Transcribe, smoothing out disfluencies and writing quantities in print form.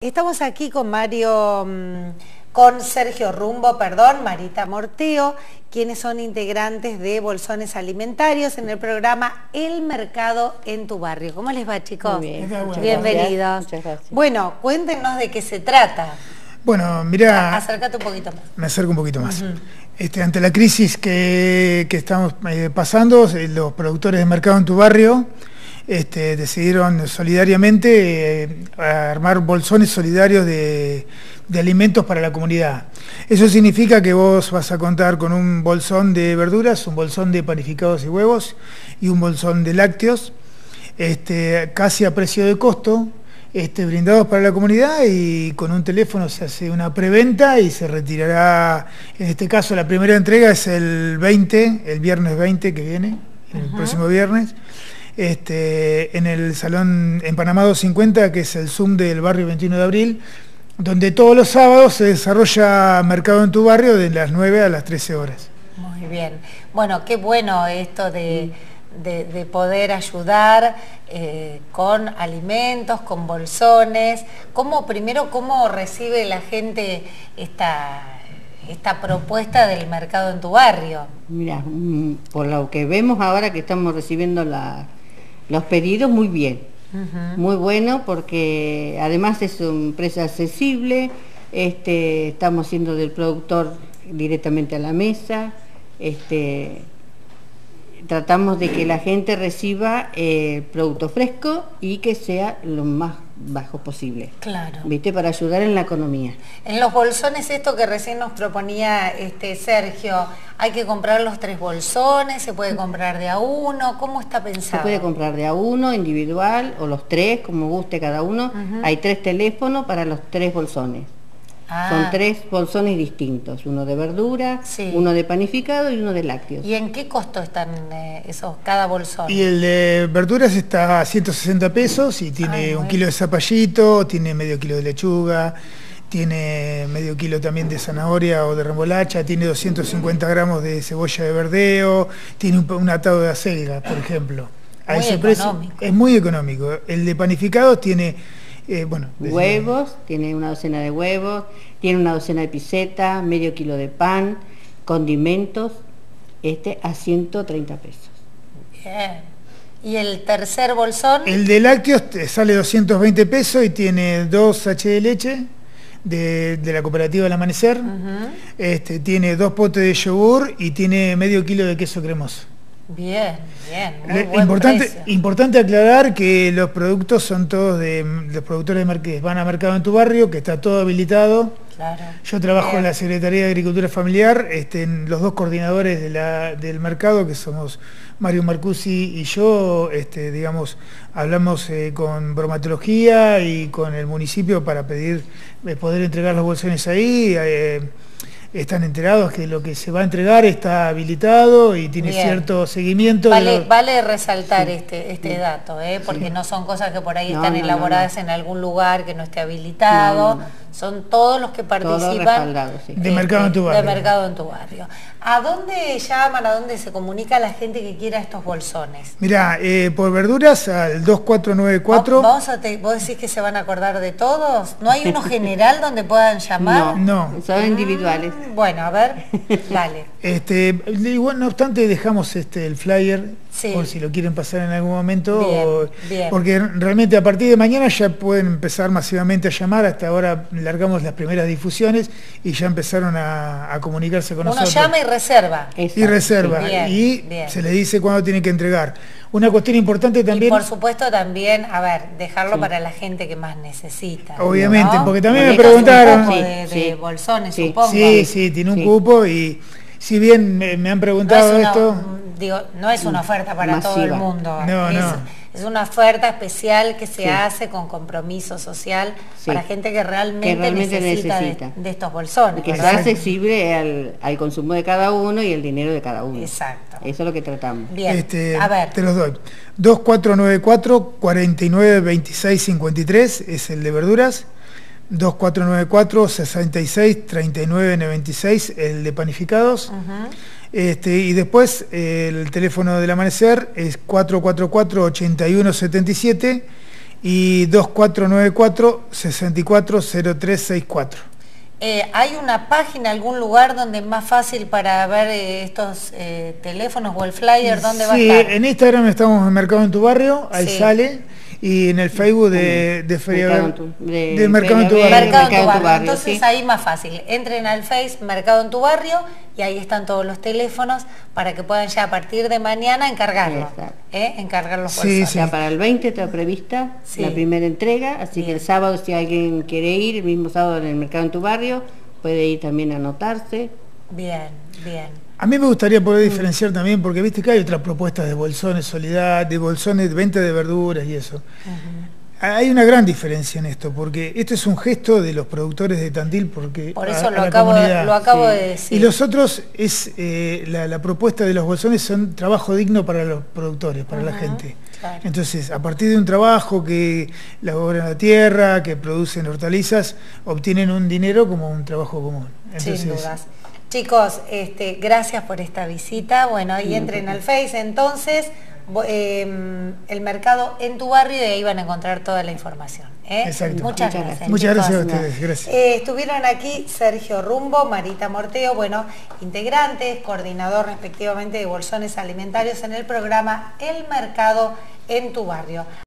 Estamos aquí con con Sergio Rumbo, Marita Morteo, quienes son integrantes de Bolsones Alimentarios en el programa El Mercado en tu Barrio. ¿Cómo les va, chicos? Muy bien. Bienvenidos. Muchas gracias. Bueno, cuéntenos de qué se trata. Bueno, mira... Acércate un poquito más. Me acerco un poquito más. Ante la crisis que estamos pasando, los productores de Mercado en tu Barrio decidieron solidariamente armar bolsones solidarios de alimentos para la comunidad. Eso significa que vos vas a contar con un bolsón de verduras, un bolsón de panificados y huevos y un bolsón de lácteos, casi a precio de costo, brindados para la comunidad, y con un teléfono se hace una preventa y se retirará. En este caso la primera entrega es el viernes 20 que viene, el próximo viernes, en el salón en Panamá 250, que es el Zoom del barrio 21 de abril, donde todos los sábados se desarrolla Mercado en tu Barrio de las 9 a las 13 horas. Muy bien. Bueno, qué bueno esto de poder ayudar con alimentos, con bolsones. Primero, ¿cómo recibe la gente esta propuesta del Mercado en tu Barrio? Mira, por lo que vemos ahora que estamos recibiendo los pedidos, muy bien. Muy bueno, porque además es un precio accesible, estamos haciendo del productor directamente a la mesa, tratamos de que la gente reciba producto fresco y que sea lo más bajo posible. Claro. ¿Viste? Para ayudar en la economía. En los bolsones, esto que recién nos proponía Sergio, ¿hay que comprar los 3 bolsones? ¿Se puede comprar de a uno? ¿Cómo está pensado? Se puede comprar de a uno, individual, o los 3, como guste cada uno. Hay 3 teléfonos para los 3 bolsones. Son 3 bolsones distintos, uno de verdura, uno de panificado y uno de lácteos. ¿Y en qué costo están cada bolsón? Y el de verduras está a 160 pesos y tiene un kilo de zapallito, tiene medio kilo de lechuga, tiene medio kilo también de zanahoria o de remolacha, tiene 250 gramos de cebolla de verdeo, tiene un atado de acelga, por ejemplo. A ese precio es muy económico. El de panificados tiene... huevos, tiene una docena de huevos, tiene una docena de piseta, medio kilo de pan, condimentos, a 130 pesos. Bien. ¿Y el tercer bolsón? El de lácteos sale 220 pesos y tiene 2 sachets de leche de la cooperativa del Amanecer, tiene 2 potes de yogur y tiene medio kilo de queso cremoso. Bien, bien, muy buen precio. Importante aclarar que los productos son todos de los productores que van a Mercado en tu Barrio, que está todo habilitado. Claro. Yo trabajo en la Secretaría de Agricultura Familiar, los 2 coordinadores del mercado, que somos Mario Marcusi y yo, hablamos con bromatología y con el municipio para poder entregar los bolsones ahí. Están enterados que lo que se va a entregar está habilitado y tiene cierto seguimiento. Vale resaltar este dato, porque no son cosas que por ahí están elaboradas en algún lugar que no esté habilitado. Son todos los que participan de Mercado en tu Barrio. De Mercado en tu Barrio. ¿A dónde llaman, a dónde se comunica la gente que quiera estos bolsones? Mirá, por verduras al 2494. ¿Vos decís que se van a acordar de todos? ¿No hay uno general donde puedan llamar? No. Son individuales. Bueno, a ver, dale. Igual, no obstante, dejamos el flyer, por si lo quieren pasar en algún momento. Bien. Porque realmente a partir de mañana ya pueden empezar masivamente a llamar. Hasta ahora largamos las primeras difusiones y ya empezaron a comunicarse con nosotros. Uno llama y reserva. Exacto. Y reserva. Bien. Se le dice cuándo tiene que entregar. Una cuestión importante también... Y por supuesto también, dejarlo para la gente que más necesita. Obviamente, ¿no? porque también me preguntaron... Un cupo de bolsones, supongo. Sí, tiene un cupo, y si bien me han preguntado no es una oferta para todo el mundo. Es una oferta especial que se hace con compromiso social para gente que realmente necesita de estos bolsones. Que sea accesible al consumo de cada uno y el dinero de cada uno. Exacto. Eso es lo que tratamos. Bien, te los doy. 2494 49 26 53 es el de verduras. 2494 66 39 96 el de panificados. Y después el teléfono del Amanecer es 444-8177 y 2494-640364. ¿Hay una página, algún lugar donde es más fácil para ver estos teléfonos o el flyer? ¿Dónde va a estar? Sí, en Instagram estamos en Mercado en tu Barrio, ahí Sí. sale, y en el Facebook de Feria Mercado en tu Barrio. Mercado en tu Barrio. Entonces sí. ahí más fácil. Entren al Face Mercado en tu Barrio y ahí están todos los teléfonos para que puedan ya a partir de mañana encargarlo. Exacto. Encargar los Sí, bolsones. sí. Ya para el 20 está prevista Sí. la primera entrega, así Bien. que el sábado, si alguien quiere ir, el mismo sábado en el Mercado en tu Barrio, puede ir también a anotarse. Bien, bien. A mí me gustaría poder diferenciar también, porque viste que hay otras propuestas de bolsones solidaridad, de bolsones de venta de verduras y eso. Hay una gran diferencia en esto, porque esto es un gesto de los productores de Tandil, porque Por eso a lo la acabo Sí. de decir. Y los otros es la propuesta de los bolsones son trabajo digno para los productores, para la gente. Claro. Entonces, a partir de un trabajo que laboran la tierra, que producen hortalizas, obtienen un dinero como un trabajo común. Entonces, Sin dudas. Chicos, gracias por esta visita. Bueno, ahí entren al Face, entonces, el Mercado en tu Barrio, y ahí van a encontrar toda la información. Exacto. Muchas gracias. Muchas chicos. gracias a ustedes, gracias. Estuvieron aquí Sergio Rumbo, Marita Morteo, bueno, integrantes, coordinador respectivamente de bolsones alimentarios en el programa El Mercado en tu Barrio.